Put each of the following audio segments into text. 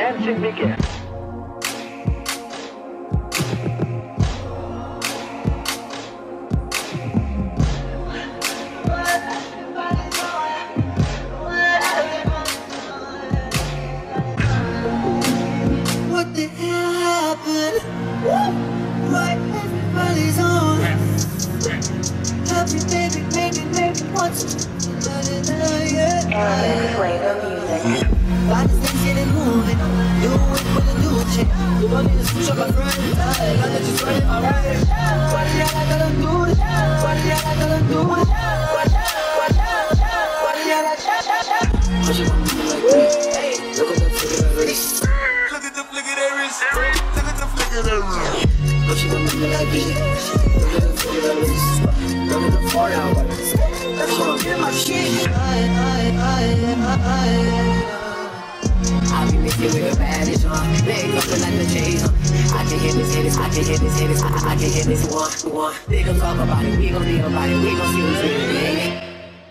dancing begins. What the hell happened? Why everybody's on? Happy baby, maybe once. And play the music. Body's dancing and moving. New whip with a new chick. You want me to switch up my friends? I got just running my way. What the hell I gotta do this? What the hell I gotta do this? What the hell I How she want me like this? Hey, look at the flick of that wrist. Look at the flick of that wrist. Look at the flick of that wrist. How she want me like this? Look at the flick of that wrist. Look at the 4 hours. That's how I get my shit. I be mixing with the baddest on. Legs up like the J's on. I can hit this, I can hit this, I can hit this one. They gon' talk about it, we gon' think about it, we gon' see what's in it.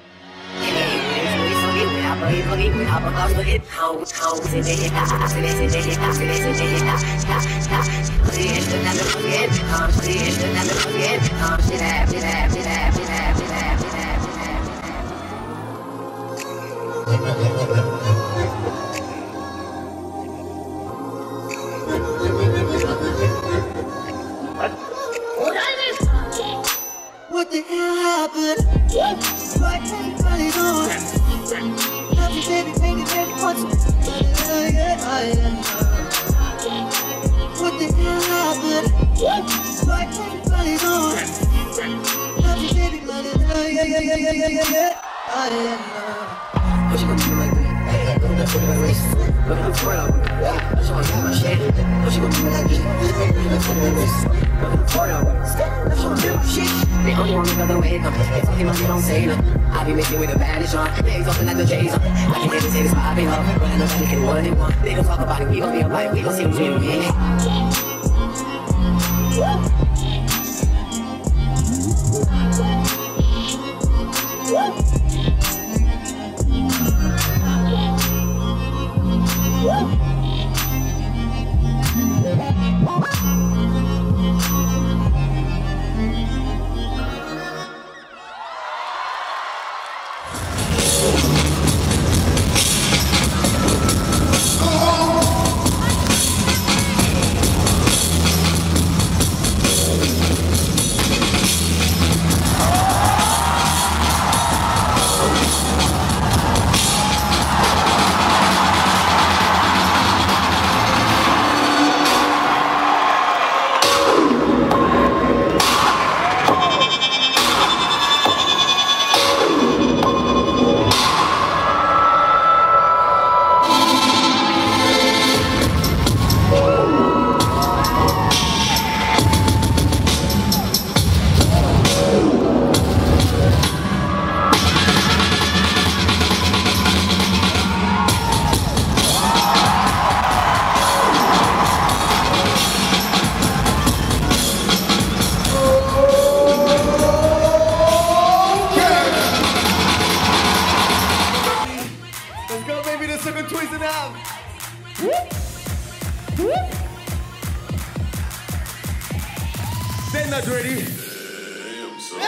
What the hell happened? Why everybody's on? Happy baby, maybe once. What the hell happened? Why everybody's on? Happy baby, what you gonna do like that? Look at that foot of that race. Look at the 4 hours. That's how I get my shit. What you gonna do like this? Look at that foot of that race. Look at the 4 hours. That's how I get my shit. They only want me the other way. They talking about me, don't say nothing. I be mixing with the baddest on. Legs open like the J's on. I can never say this popping up. But I know that they can what they want. They gon' talk about it, we gon' be about it. We gon' see what's in it. They're not ready. Damn, son.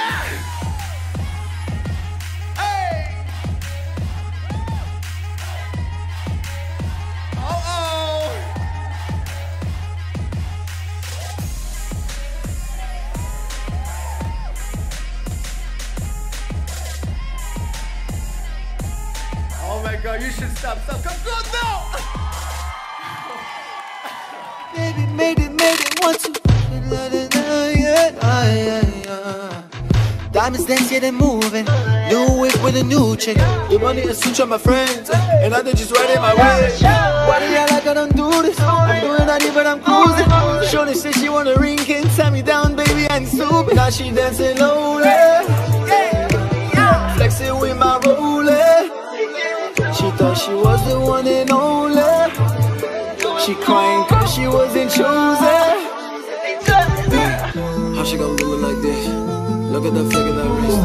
Hey! Uh-oh! Oh my God, you should stop. Come on now! Baby, made it once. Diamonds dancing and moving. New whip with a new chick. The money is switch on my friends, and I just right in my way. Why the hell I gotta do this? I'm doing that even I'm cruising. Shorty said she want a ring, can tie me down, baby, and soup. Now she dancing lonely, flexing with my roller. She thought she was the one and only. She crying cause she wasn't chosen. How she gonna do it like this? Look at the flick of that wrist.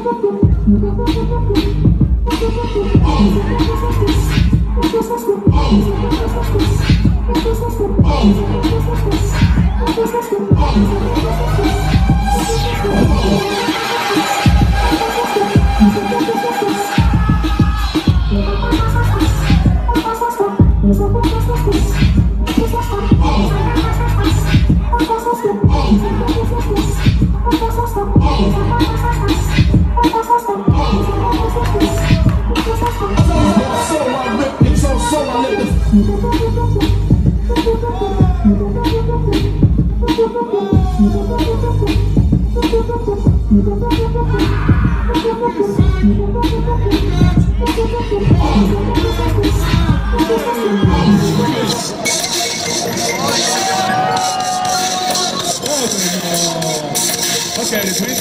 Okay, the twins.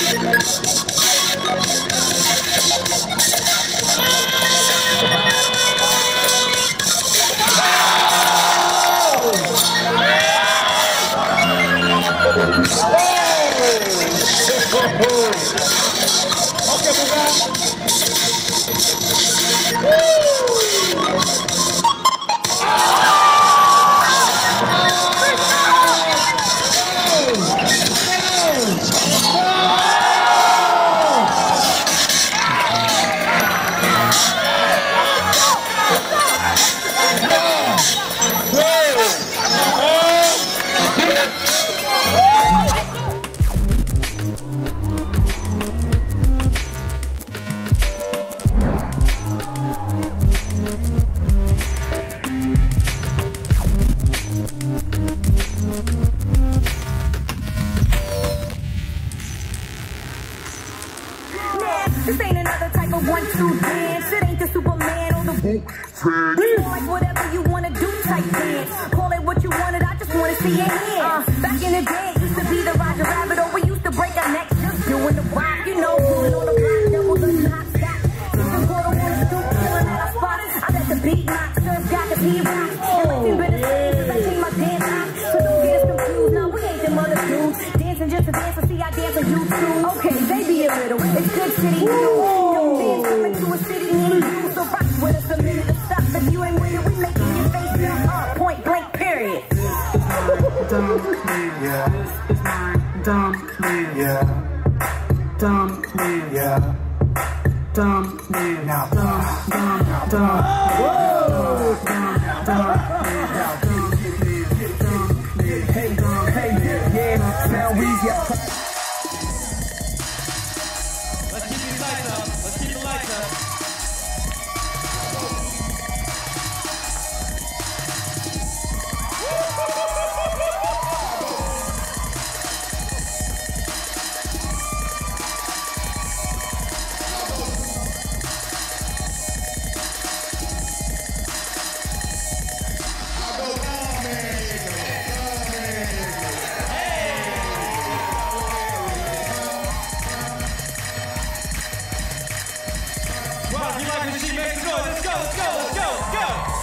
This ain't another type of 1-2 dance. It ain't the Superman or the It's more like whatever you wanna do type dance. Call it what you wanted, I just wanna see your hands. Back in the day, it used to be the Roger Rabbit, or we used to break our necks just doing the rock, you know, pulling on the block, double the hot stop. Sipping quarter on the stoop, chilling at our spot. I let the beat knock, surf got the P-rock. And nothing better say, cause I take my dance out. So don't get us confused, now we ain't them other dudes. Dancing just to dance, I see I dance on YouTube. Okay, baby a little, it's good city news. Young fans coming to a city near you, so rock with us a minute to stop. If you ain't with it, we making your face now. Point blank, period. Dumb clean, yeah. This is mine. Dumb clean, yeah. Dumb clean, yeah. Dumb clean, now. Dumb. Whoa! Dumb clean. Hey, yeah. Now we get. Let's keep these lights up. Let's keep the lights up. Wow, if you like the machine, make some noise. Let's go, let's go, let's go, let's go.